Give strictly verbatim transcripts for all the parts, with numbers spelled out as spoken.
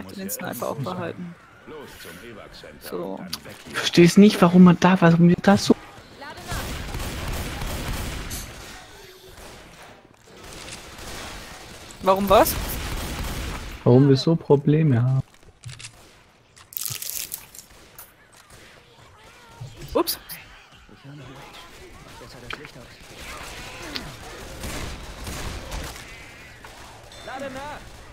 möchte den Sniper auch behalten. So. Ich verstehe es nicht, warum man da, warum wir das so... Warum was? Warum wir so Probleme haben. Ups. Lade nach!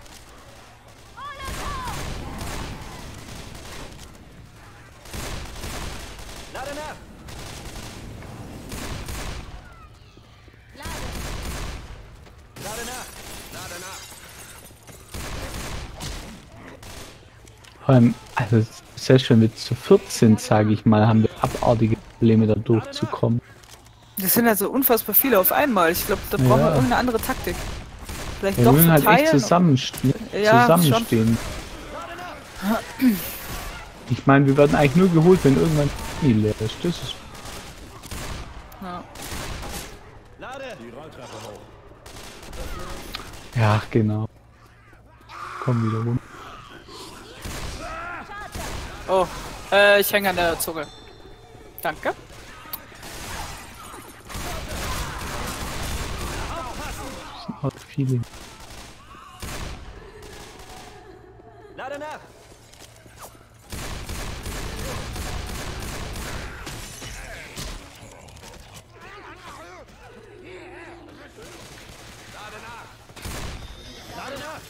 Lade nach! Lade nach! Lade nach! Vor allem, also selbst wenn wir zu vierzehn, sage ich mal, haben wir abartige Probleme da durchzukommen. Das sind also unfassbar viele auf einmal. Ich glaube, da brauchen wir Ja. irgendeine andere Taktik. Vielleicht Wir doch müssen halt echt verteilen. zusammenstehen. Ja, zusammenstehen. Ich meine, wir werden eigentlich nur geholt, wenn irgendwann die leer ist. Das ist... Ja. Lade! Die Rolltreppe hoch. Ja, genau. Komm wieder rum. Oh, äh, ich hänge an der Zunge. Danke. Das sind auch viele. Lade nach! Lade nach! Lade nach!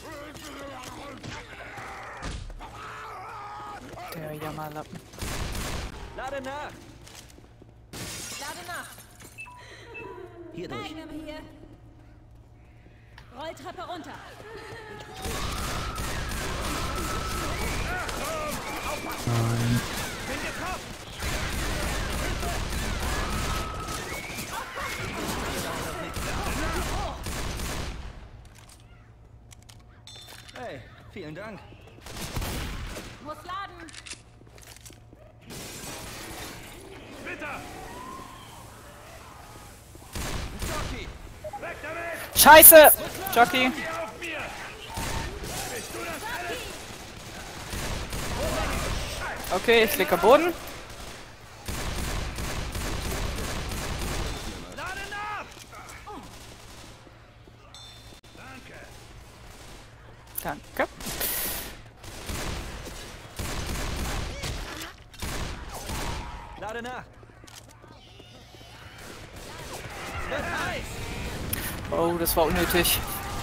Der Jammerlappen. Lade nach! Lade nach! Hier durch. Magnum hier! Rolltreppe runter! Nein. Hey, vielen Dank. Muss laden! Jockey! Weg damit! Scheiße! Jockey! Okay, ich lieg am Boden. Lade nach! Danke. Lade nach! Es wird heiß! Oh, das war unnötig.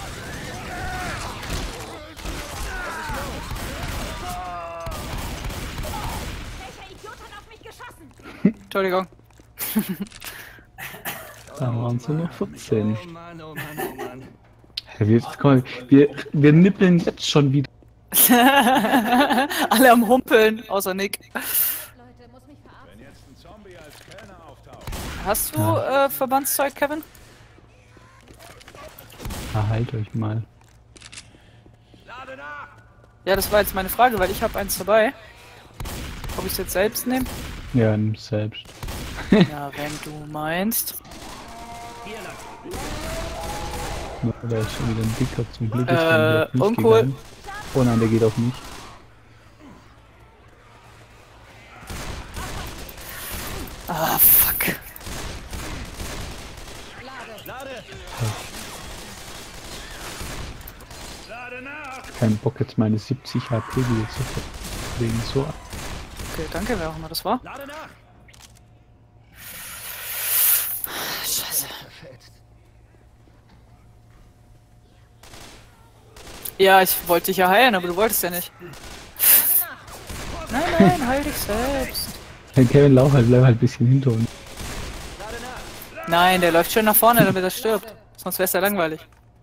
Welcher Idiot hat auf mich geschossen? Entschuldigung. Dann waren es nur noch vierzehn. Oh Mann, oh Mann, oh Mann. Wir, guck mal, wir, wir nippeln jetzt schon wieder. Alle am Humpeln, außer Nick. Leute, muss mich verarbeiten. Wenn jetzt ein Zombie als Kellner auftaucht. Hast du äh, Verbandszeug, Kevin? Ah, halt euch mal. Lade nach! Ja, das war jetzt meine Frage, weil ich habe eins dabei. Ob ich es jetzt selbst nehme? Ja, nimm selbst. Ja, wenn du meinst. Hier lang! Da ist schon wieder ein Dicker, zum Glück ist Äh, der nicht uncool. gegangen. Oh nein, der geht auf mich. Ah, fuck. Lade! Lade nach! Kein Bock jetzt meine siebzig H P wieder zu verlegen. So. Okay, danke, wer auch immer das war. Lade nach! Scheiße. Ja, ich wollte dich ja heilen, aber du wolltest ja nicht. Nein, nein, heil dich selbst. Hey, Kevin, lauf halt, bleib halt ein bisschen hinter uns. Lade nach! Nein, der läuft schön nach vorne, damit er stirbt. Sonst wär's ja langweilig.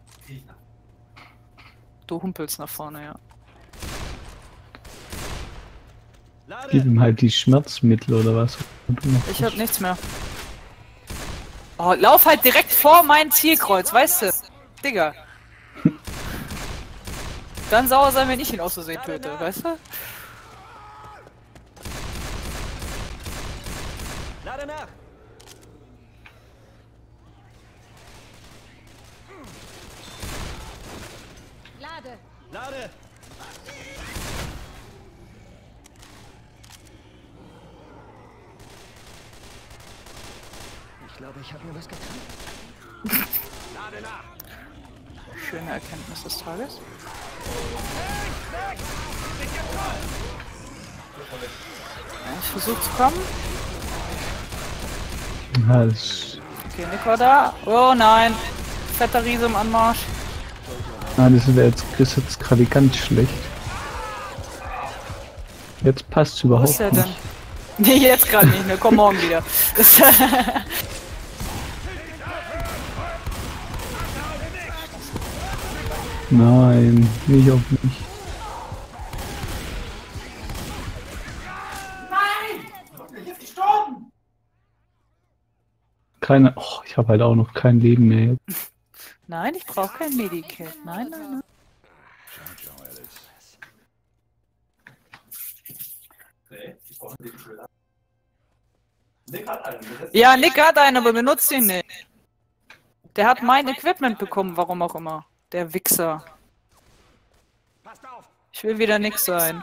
Du humpelst nach vorne, ja. Gib Lade! ihm halt die Schmerzmittel oder was. Und du noch Ich hab nichts mehr. Oh, lauf halt direkt vor mein Zielkreuz, weißt du? Digga. Dann sauer sein, wenn ich ihn aus Versehen töte, weißt du? Lade nach! Lade! Lade! glaube, ich habe mir was getan. Lade nach. Schöne Erkenntnis des Tages. Ja, ich versuche zu kommen. Ja, das, Okay, Nick war da. Oh nein. Fetter Riese im Anmarsch. ah, das wäre jetzt, ist jetzt gerade ganz schlecht. Jetzt passt Wo überhaupt ist der nicht. denn? Nee, jetzt gerade nicht mehr. Komm morgen wieder. Das Nein, will ich auch nicht. Keine. Oh, ich habe halt auch noch kein Leben mehr. Nein, ich brauche kein Medikit. Nein, nein, nein. Ja, Nick hat einen, aber benutzt ihn nicht. Der hat mein Equipment bekommen, warum auch immer. Der Wichser. Passt auf. Ich will wieder Nick sein.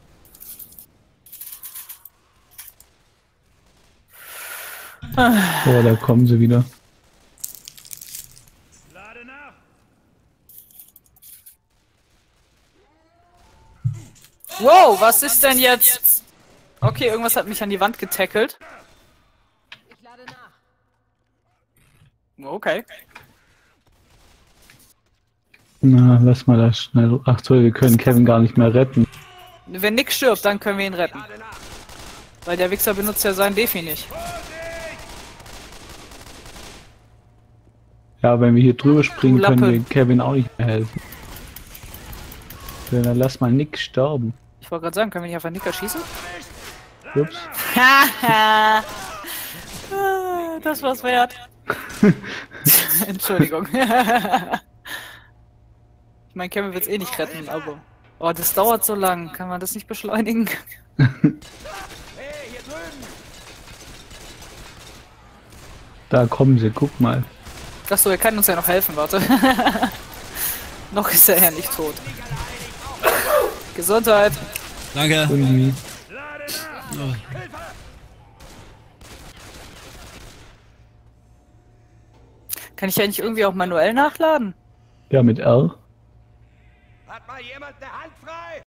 Oh, da kommen sie wieder. Lade nach. Wow, was ist denn jetzt? Okay, irgendwas hat mich an die Wand getackelt. Ich lade nach. Okay. Na, lass mal das schnell. Ach so, wir können Kevin gar nicht mehr retten. Wenn Nick stirbt, dann können wir ihn retten. Lade nach. Weil der Wichser benutzt ja seinen Defi nicht. Ja, wenn wir hier drüber springen, Du können Lappe. wir Kevin auch nicht mehr helfen. Ja, dann lass mal Nick sterben. Ich wollte gerade sagen, können wir nicht einfach Nick erschießen? Ups. Haha. Das war's wert. Entschuldigung. Ich meine, Kevin wird's eh nicht retten, aber... Oh, das dauert so lang. Kann man das nicht beschleunigen? Hey, hier drüben. Da kommen sie, guck mal. Achso, er kann uns ja noch helfen, warte. Noch ist er ja nicht tot. Gesundheit. Danke. Irgendwie. Lade nach. Oh. Kann ich eigentlich irgendwie auch manuell nachladen? Ja, mit R. Hat mal jemand eine Hand frei?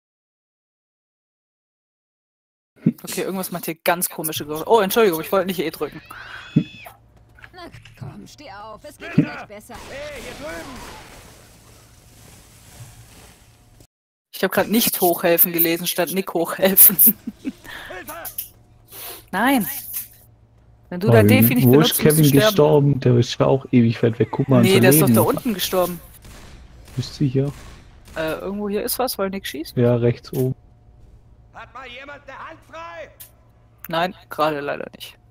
Okay, irgendwas macht hier ganz komische Geräusche. Oh, Entschuldigung, ich wollte nicht E drücken. Na komm, steh auf. Es geht dir gleich besser. Hey, hier drüben. Ich habe gerade nicht hochhelfen gelesen, statt Nick hochhelfen. Hilfe. Nein. Wenn du Oh, dein Defi nicht wo benutzt, ist musst du Kevin sterben. gestorben? Der ist ja auch ewig weit weg. Guck mal, Nee, unser der ist doch Leben. da unten gestorben. Bist du hier? Äh, irgendwo hier ist was, weil Nick schießt? Ja, rechts oben. Hat mal jemand eine Hand frei? Nein, gerade leider nicht.